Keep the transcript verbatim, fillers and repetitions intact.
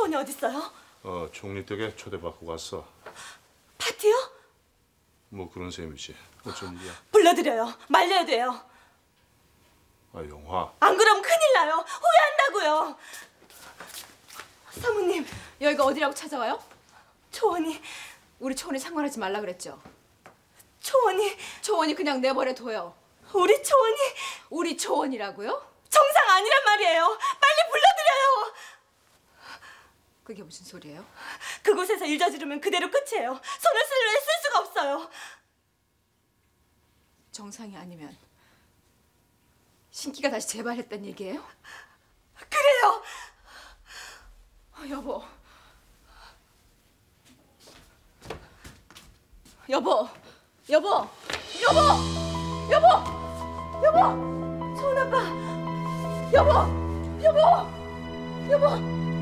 초원이 어딨어요? 어, 총리댁에 초대받고 갔어. 파티요? 뭐 그런 셈이지. 어쩐 일이야? 불러드려요. 말려야 돼요. 아, 영화. 안 그러면 큰일 나요. 후회한다고요. 사모님, 여기가 어디라고 찾아와요? 초원이, 우리 초원이 상관하지 말라 그랬죠. 초원이, 초원이 그냥 내버려 둬요. 우리 초원이 우리 초원이라고요? 정상 아니란 말이에요. 빨리 불러드려요. 그게 무슨 소리예요? 그곳에서 일 저지르면 그대로 끝이에요. 손을 쓸래 쓸 수가 없어요. 정상이 아니면 신기가 다시 재발했단 얘기예요? 그래요. 어, 여보. 여보. 여보. 여보. 여보. 여보. 초원 아빠. 여보. 여보. 여보.